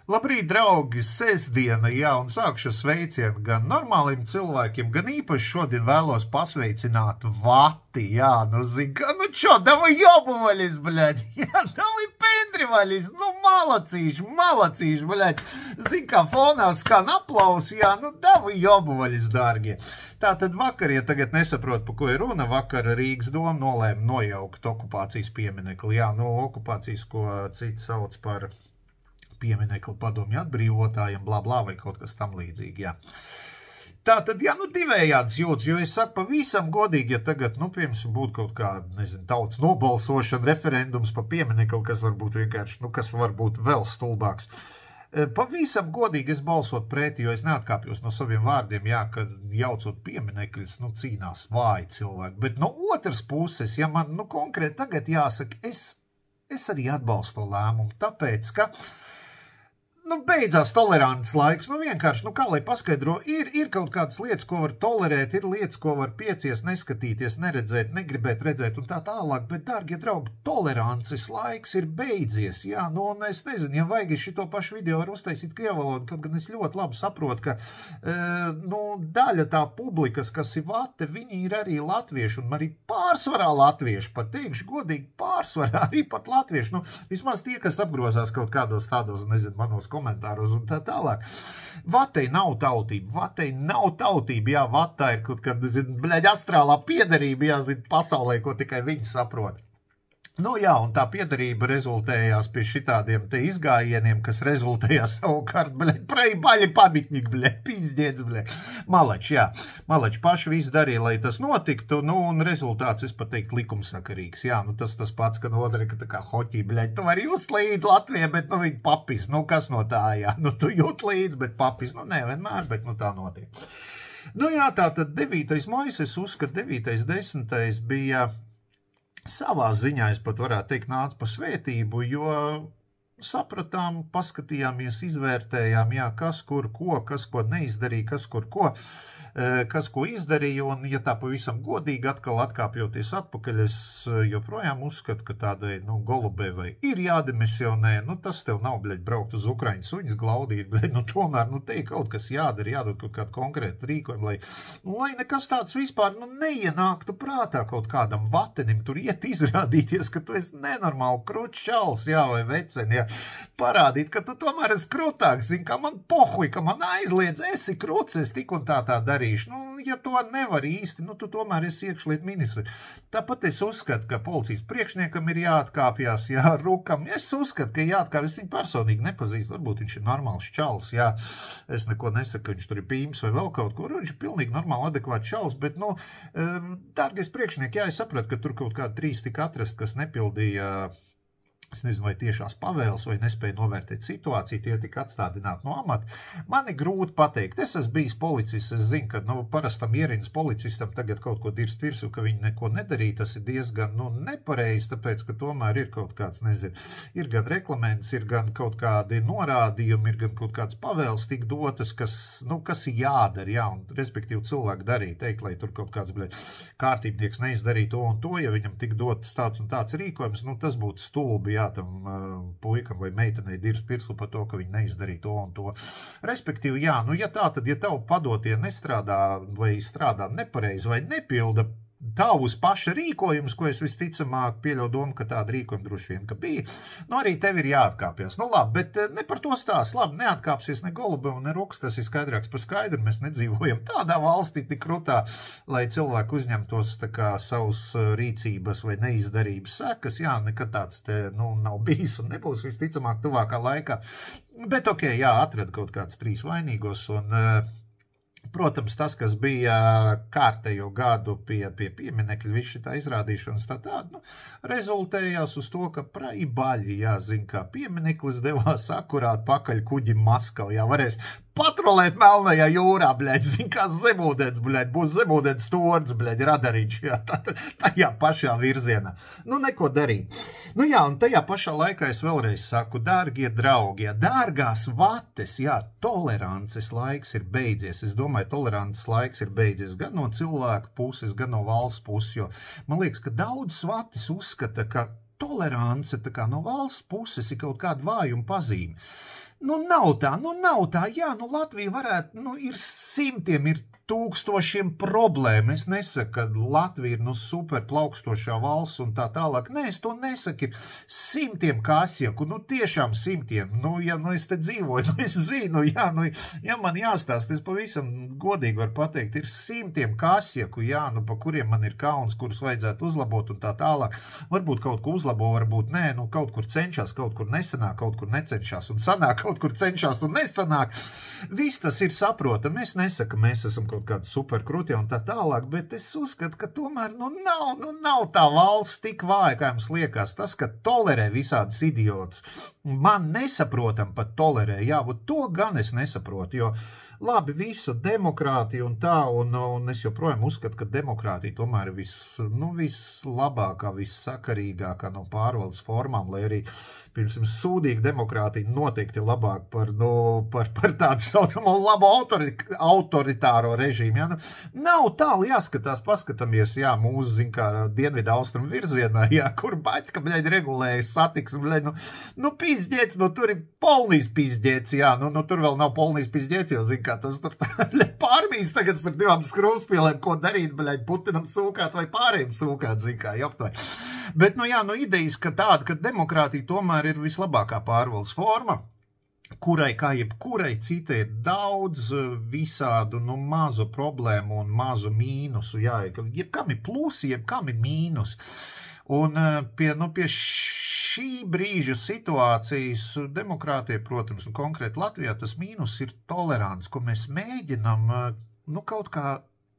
Labrīt, draugi, sestdiena, jā, un sākšu sveicienu gan normāliem cilvēkiem, gan īpaši šodien vēlos pasveicināt Vati, jā, nu, zin, nu, čo, davai jobuvaļis, bļaļ, jā, davai pendrivaļis, nu, malacīši, bļaļ, zin, kā fonā skan aplausi, jā, nu, davai jobuvaļis, dārgie. Tātad vakar, ja tagad nesaprot, pa ko ir runa, vakar Rīgas doma nolēma nojaukt okupācijas pieminekli, jā, nu, okupācijas, ko citi sauc par pieminekli padomju atbrīvotājiem, blā, blā, vai kaut kas tam līdzīgi, jā. Tātad, jā, nu, divējāds jūtas, jo es saku pavisam godīgi, ja tagad, nu, piemēram, būtu kaut kāda, nezinu, tautas nobalsošana, referendums pa pieminekli, kas varbūt vienkārši, nu, kas varbūt vēl stulbāks. Pavisam godīgi es balsot pretī, jo es neatkāpjos no saviem vārdiem, jā, kad jaucot pieminekļus, nu, cīnās vāji cilvēki. Bet no otras puses, ja man, nu, konkrēti tagad jāsaka, es arī atbalstu to lēmumu, tāpēc, ka nu, beidzās tolerants laiks, nu vienkārši, nu kā lai paskaidro, ir kaut kādas lietas, ko var tolerēt, ir lietas, ko var piecies, neskatīties, neredzēt, negribēt redzēt un tā tālāk, bet, dārgie draugi, tolerances laiks ir beidzies, jā, nu, un es nezinu, ja vajag šito pašu video var uztaisīt krievalodu, kaut gan es ļoti labi saprotu, ka, nu, daļa tā publikas, kas ir Vate, viņi ir arī latvieši, un arī pārsvarā latvieši, pat teikšu godīgi, pārsvarā arī pat latvieši, nu, vismaz tie, kas apgrozās kaut kādos tādos, nezinu, manos komentāros un tā tālāk. Vatei nav tautība, jā, Vatā ir kaut kāda, zin, bļaļ, astrālā piederība, jā, zin, pasaulē, ko tikai viņi saprot. Nu jā, un tā piederība rezultējās pie šitādiem te izgājieniem, kas rezultējās savukārt, bļaļ, baļi pamitņīgi, bļaļ, pizdiec, bļaļ. Malači, jā, malači paši visu darīja, lai tas notiktu, nu, un rezultāts, es pat teiktu, likumsakarīgs, jā, nu, tas pats, ka nodara, ka tā kā hoķī, bļaļ, tu vari just līdz Latvijai, bet, nu, viņi papis, nu, kas no tā, jā, nu, tu jūt līdz, bet papis, nu, nevienmēr, bet, nu, tā notiek. Nu, jā, tā tad 9. maijs, es uzskatu, 9. 10. bija savā ziņā, es pat varētu teikt, nāca pa svētību, jo sapratām, paskatījāmies, izvērtējām, jā, kas ko neizdarīja, kas ko izdarīja, un, ja tā pavisam godīgi atkal atkāpjoties atpakaļ, es joprojām uzskatu, ka tādai, nu, Golubevai ir jādemisionē, nu, tas tev nav, bļaļ, braukt uz Ukraiņas suņas glaudīt, bļaļ, nu, tomēr, nu, te ir kaut kas jādara, jādod kaut kādu konkrētu rīkojumu, lai nekas tāds vispār, nu, neienāktu prātā kaut kādam vatenim, tur iet izrādīties, ka tu esi nenormāli kručs čals, jā, vai veceni, jā, parādīt, ka tu tomēr esi krutāks, zin, ka man pohuj, ka man aizliedz, esi kruts, es tik un tā darīšu. Nu, ja to nevar īsti, nu, tu tomēr esi iekšliet ministri. Tāpat es uzskatu, ka policijas priekšniekam ir jāatkāpjās, jā, Rukam. Es uzskatu, ka jāatkāpjas, viņu personīgi nepazīst, varbūt viņš ir normāls čals, jā. Es neko nesaku, ka viņš tur ir pīms vai vēl kaut kur, viņš ir pilnīgi normāli adekvāts čals, bet, nu, dārgais priekšnieki, jā, es sapratu, ka tur kaut kādi 3 tika atrast, kas nepildīja, es nezinu, vai tiešās pavēles, vai nespēja novērtēt situāciju, tie tika atstādināti no amata. Man ir grūti pateikt. Es esmu bijis policists, es zinu, ka, nu, parastam ierīnas policistam tagad kaut ko dirst virsū, ka viņi neko nedarīja, tas ir diezgan, nu, nepareizi, tāpēc, ka tomēr ir kaut kāds, nezinu, ir gan reklaments, ir gan kaut kādi norādījumi, ir gan kaut kāds pavēles tik dotas, kas ir jādara, jā, un respektīvi cilvēki darīja, teikt, lai tur kaut kāds, bļaļ, kārtībnieks neizdarīja to un to, ja viņam tik dotas tāds un tāds rīkojums, nu, tas būtu stulbi, jā, tam puikam vai meitenei dirst virsū par to, ka viņi neizdarīja to un to. Respektīvi, jā, nu, ja tā, tad, ja tavu padotie nestrādā vai strādā nepareizi vai nepilda tavus paša rīkojumus, ko es visticamāk pieļauju domu, ka tāda rīkojuma droši vien, ka bija, nu, arī tev ir jāatkāpjas. Nu, labi, bet ne par to stāst. Labi, neatkāpsies ne Golubeva, ne Ruks, tas ir skaidrāks par skaidru. Mēs nedzīvojam tādā valstī tik krutā, lai cilvēki uzņemtos tā kā savus rīcības vai neizdarības sekas. Jā, nekad tāds te, nu, nav bijis un nebūs visticamāk tuvākā laikā. Bet, ok, jā, atrada kaut kāds 3 vainīgos un protams, tas, kas bija kārtējo gadu pie pieminekļa, viss šitā izrādīšanas tāda, nu, rezultējās uz to, ka praibaļi, jā, zin, kā piemineklis devās akurāt pakaļ kuģim Maskavu, jā, varēs patrolēt Melnajā jūrā, bļaļ, zin, kā zemūdens, bļaļ, būs zemūdens tords, bļaļ, radarīč, jā, tajā pašā virzienā. Nu, neko darīt. Nu jā, un tajā pašā laikā es vēlreiz saku, dārgie draugi, jā, dārgās Vates, jā, tolerances laiks ir beidzies. Es domāju, tolerances laiks ir beidzies gan no cilvēku puses, gan no valsts puses, jo man liekas, ka daudz Vates uzskata, ka tolerance tā kā no valsts puses ir kaut kāda vājuma pazīme. Nu, nav tā, jā, nu, Latvija varētu, nu, ir simtiem, ir tūkstošiem problēmu. Es nesaku, ka Latvija ir, nu, super plaukstošā valsts un tā tālāk. Nē, es to nesaku, ir simtiem kasieku, nu, tiešām simtiem. Nu, ja, nu, es te dzīvoju, nu, es zinu, jā, nu, ja man jāstāst, es pavisam godīgi varu pateikt, ir simtiem kasieku, jā, nu, pa kuriem man ir kauns, kurus vajadzētu uzlabot un tā tālāk. Varbūt kaut ko uzlabo, varbūt nē, nu, kaut kur cenšas, kaut kur nesanāk, kaut kur necenšas un sanāk, kaut kur cenšas un nesanāk. Viss tas ir saprotam. Es nesaku, mēs esam kaut kādi superkruti un tā tālāk, bet es uzskatu, ka tomēr, nu, nav tā valsts tik vāja, kā jums liekas. Tas, ka tolerē visādas idiotus, man nesaprotam pat tolerē, jā, to gan es nesaprotu, jo labi, visu demokrātiju un tā, un es joprojām uzskatu, ka demokrātija tomēr ir vislabākā, vissakarīgākā no pārvaldes formām, lai arī, pirms sūdīga demokrātija noteikti ir labāk par tādu saucamo labu autoritāro režīmu. Ja? Nu, nav tālu jāskatās, paskatāmies, jā, mūsu, zin kā, dienvidu austrumu virzienā, jā, kur baķka, bļaļ, regulēja satiksmi, bļaļ, nu, pizdiec, nu, tur ir polnijas pizdiec, jā, nu, tur vēl nav polnijas pizdiec, jo, zin kā, tas tur pārmīs tagad starp divām skrūvspīlēm, ko darīt, bļaļ, Putinam sūkāt vai pārējiem sūkāt, zin kā, joptai. Bet, nu, jā, nu, idejas, ka tāda, ka demokrātija tomēr ir vislabākā pārvaldes forma, kurai, kā jebkurai citai, ir daudz visādu, nu, mazu problēmu un mazu mīnusu, jā, jebkam ir plusi, jebkam ir mīnus. Un pie šī brīža situācijas demokrātija, protams, un konkrēti Latvijā, tas mīnus ir tolerants, ko mēs mēģinam, nu, kaut kā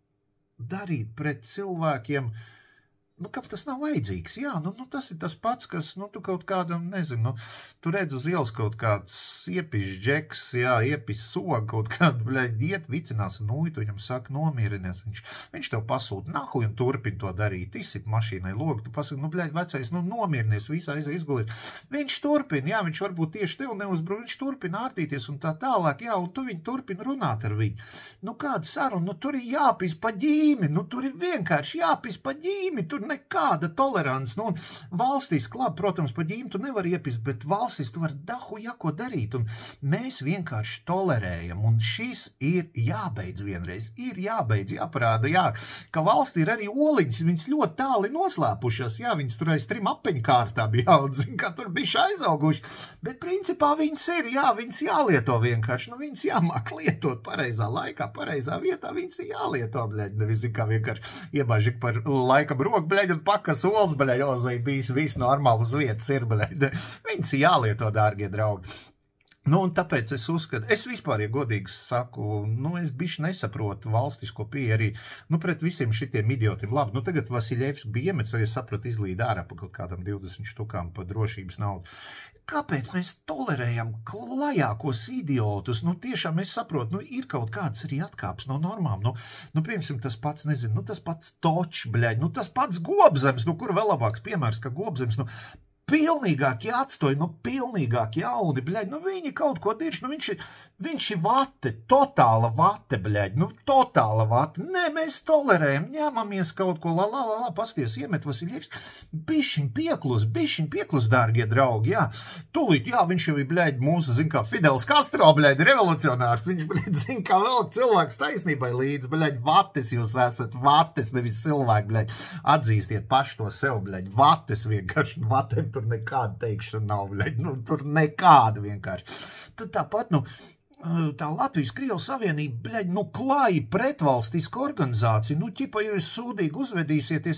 darīt pret cilvēkiem, nu, ka tas nav vajadzīgs, jā, nu, tas ir tas pats, kas, nu, tu kaut kādam, nezinu, tu redz uz ielas kaut kāds iepis džeks, jā, iepis soga kaut kādu, bļaļ, iet, vicinās un tu viņam saka, nomierinies, viņš tev pasūta nahu un turpin to darīt, izsit mašīnai logu, tu pasaki, nu, bļaļ, vecais, nu, nomierinies, visā izgulīt. Viņš turpin, jā, viņš varbūt tieši tev neuzbrūk, viņš turpin ārtīties un tā tālāk, jā, un tu viņu turpin runāt ar viņu. Nu, kāda saruna, nu, tur ir jāpis pa ģīmi, nu, tur ir vienkārši jāpis pa ģīmi, tur nekāda tolerants, nu, un valstīs, klāp, protams, pa ģīmi tu nevar iepist, bet valstīs tu var dahu jako darīt, un mēs vienkārši tolerējam, un šis ir jābeidz vienreiz, ir jābeidz, jāparāda, jā, ka valstī ir arī oliņas, viņas ļoti tāli noslēpušas, jā, viņas tur aiz 3 apeņkārtām, jā, un zin, kā tur bišķi aizauguši, bet principā viņas ir, jā, viņas jālieto vienkārši, nu, viņas jāmāk lietot pareizā laikā, pareizā vietā, viņas ir jālieto, bļaļ, nevis, zin, kā vienkārši iebāži par laikam roku, bļaļ, un pakas olas, bļaļ, ozai bijis viss normāls vietas ir, bļaļ, viņas ir jālieto, dārgie draugi. Nu, un tāpēc es uzskatu, es vispār, ja godīgi saku, nu, es bišķi nesaprotu valstisko pieeju arī, nu, pret visiem šitiem idiotiem. Labi, nu, tagad Vasiljevs bija iemets, arī sapratu, izlīd ārā pa kaut kādam 20 štukām pa drošības naudu. Kāpēc mēs tolerējam klajākos idiotus? Nu, tiešām es saprotu, nu, ir kaut kāds arī atkāps no normām. Nu, piemēram, tas pats, nezinu, nu, tas pats Točs, bļaļ, nu, tas pats Gobzems, nu, kur vēl labāks piemērs, ka Gobzems, nu, pilnīgāki atstoji, nu, pilnīgāki jauni, bļaļ, nu, viņi kaut ko dirš, nu, viņš ir vate, totāla vate, bļaļ, nu, totāla vate, nē, mēs tolerējam, ņemamies kaut ko, pasties, iemet Vasiljevs, bišķiņ pieklus, dārgie draugi, jā, tūlīt, jā, viņš jau ir, bļaļ, mūsu, zin kā, Fidels Castro, bļaļ, revolucionārs, viņš, bļaļ, zin kā, vēl cilvēks taisnībai līdz, bļaļ, vates jūs esat, vates, nevis cilvēki, bļaļ, atzīstiet paši to sev, bļaļ, vates vienkārši, vatēm tur nekāda teikšana nav, bļaļ, nu, tur nekāda vienkārši. Tad tāpat, nu, tā Latvijas-Krievijas Savienība, bļaļ, nu, klāji pretvalstiska organizācija, nu, ķipa, ja jūs sūdīgi uzvedīsieties,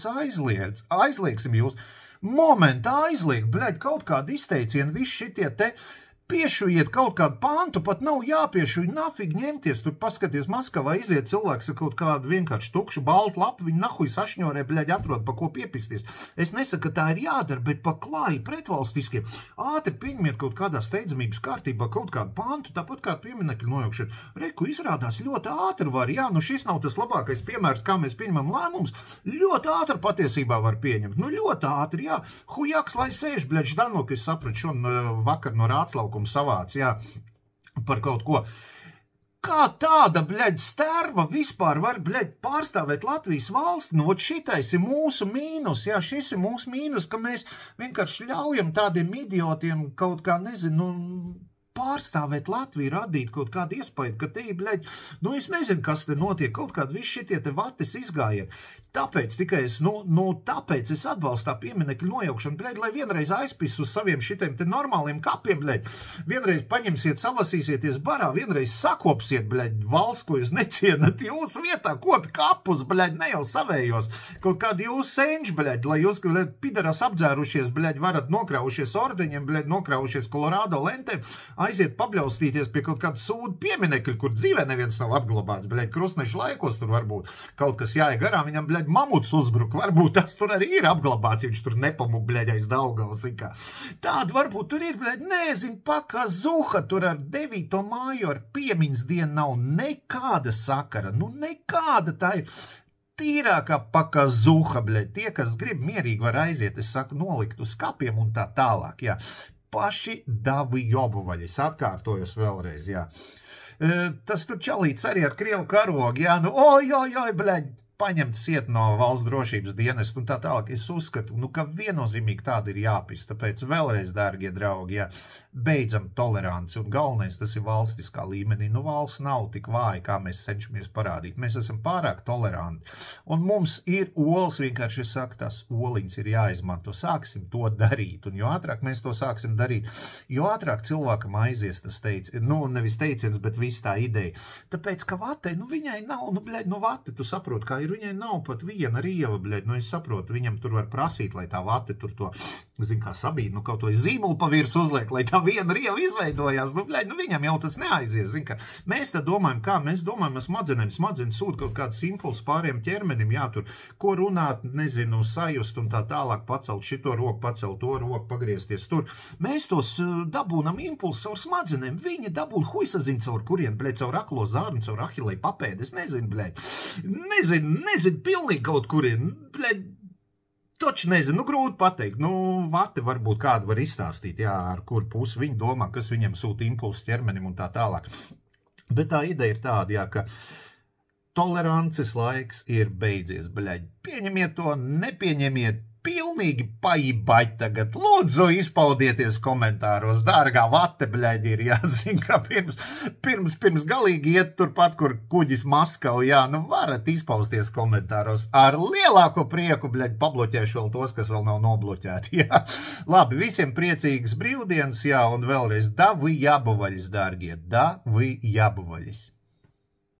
aizliegsim jūs, momentā aizliegt, bļaļ, kaut kādu izteicienu, visi šitie te piešujiet kaut kādu pantu, pat nav jāpiešuj, nafig ņemties, tur paskaties Maskavā, iziet cilvēks ar kaut kādu vienkārši tukšu baltu lapu, viņi nahuj sašņorē, bļaļ, atrod, pa ko piepisties. Es nesaku, ka tā ir jādara, bet pa klāji pretvalstiskiem. Ātri pieņemiet kaut kādā steidzamības kārtībā kaut kādu pantu, tāpat kā pieminekļu nojaukšana. Reku izrādās ļoti ātri var, jā, nu šis nav tas labākais piemērs, kā mēs pieņemam lēmumus, ļoti ātri patiesībā var pieņemt, nu ļoti ātri, jā, hujaks, lai sēž, bļaļ, Ždanok, es sapratu šodien vakar no Rāclauku savāc, jā, par kaut ko. Kā tāda, bļaļ, sterva vispār var, bļaļ, pārstāvēt Latvijas valsti? Nu, šitais ir mūsu mīnus, jā, šis ir mūsu mīnus, ka mēs vienkārši ļaujam tādiem idiotiem kaut kā, nezinu, pārstāvēt Latviju, radīt kaut kādu iespēju, ka te, bļaļ, nu es nezinu, kas te notiek, kaut kādi visi šitie te vates izgājieni. Tāpēc tikai tāpēc es atbalstu tā pieminekļu nojaukšanu, bļaļ, lai vienreiz aizpis uz saviem šitiem te normāliem kapiem, bļaļ, vienreiz paņemsiet, salasīsieties barā, vienreiz sakopsiet, bļaļ, valsts, ko jūs necienat, jūsu vietā kopi kapus, bļaļ, ne jau savējos, kaut kādi jūs senči, bļaļ, lai jūs, bļaļ, pidaras apdzērušies, bļaļ, varat nokraušies ordeņiem, bļaļ, nokraušies Kolorādo lentēm, aiziet pabļaustīties pie kaut kāda sūdu pieminekļu, kur dzīvē neviens nav apglabāts, bļaļ, krustnešu laikos tur varbūt kaut kas jāja garām, viņam, bļaļ, mamuts uzbruk, varbūt tas tur arī ir apglabāts, viņš tur nepamuk, bļaļ, aiz Daugavas, kā. Tāda varbūt tur ir, bļaļ, nezinu, pakazuha, tur ar 9. māju ar piemiņas dienu nav nekāda sakara, nu nekāda tā ir. Tīrākā pakazuha, bļaļ, tie, kas grib mierīgi var aiziet, es saku, nolikt uz kapiem un tā tālāk, jā. Paši davi jobuvaļi, es atkārtojos vēlreiz, jā. Tas tur čalīts arī ar Krievu karogu, jā, nu, oj, bļaļ, paņemt siet no valsts drošības dienestu un tā tālāk. Es uzskatu, nu, ka viennozīmīgi tāda ir jāpis, tāpēc vēlreiz, dārgie draugi, jā, beidzam toleranci un galvenais tas ir valstiskā līmenī. Nu, valsts nav tik vāja, kā mēs cenšamies parādīt. Mēs esam pārāk toleranti. Un mums ir olas, vienkārši es saku, tās oliņas ir jāizmanto. Sāksim to darīt. Un jo ātrāk mēs to sāksim darīt, jo ātrāk cilvēkam aizies tas teiciens, nu, nevis teiciens, bet viss tā ideja. Tāpēc, ka vatei, nu, viņai nav, nu, bļaļ, nu, vate, tu saproti, kā ir, viņai nav pat viena rieva, bļaļ, nu, es saprotu, viņam tur var prasīt, lai tā vate tur to, zin, kā sabīd, nu, kaut vai zīmulu pa virs uzliek, lai tā viena rieva izveidojās, nu, bļaļ, nu, viņam jau tas neaizies, zin, ka mēs tā domājam, kā mēs domājam, smadzenēm, smadzenes sūta kaut kāds impulss pāriem ķermenim, jā, tur, ko runāt, nezinu, sajust un tā tālāk pacelt šito roku, pacelt to roku, pagriezties tur. Mēs tos dabūnam impulsu caur smadzenēm, viņi dabūna huisazin caur kurien, bļaļ, caur aklo zārnu, caur ahilei papēdi, es nezinu, bļaļ, nezinu, pilnīgi kaut kurien, bļaļ, toči nezinu, nu grūti pateikt, nu vate varbūt kādu var izstāstīt, jā, ar kur pusi viņi domā, kas viņam sūta impulsu ķermenim un tā tālāk. Bet tā ideja ir tāda, jā, ka tolerances laiks ir beidzies, bļaļ, pieņemiet to, nepieņemiet, pilnīgi paibaļ tagad. Lūdzu, izpaudieties komentāros. Dārgā vate, bļaļ, ir jāzina, ka pirms galīgi iet turpat, kur kuģis Maskavu, jā, nu varat izpausties komentāros. Ar lielāko prieku, bļaļ, pabloķēšu vēl tos, kas vēl nav nobloķēti, jā. Labi, visiem priecīgas brīvdienas, jā, un vēlreiz davi jabuvaļas, dārgie, davi jabuvaļas.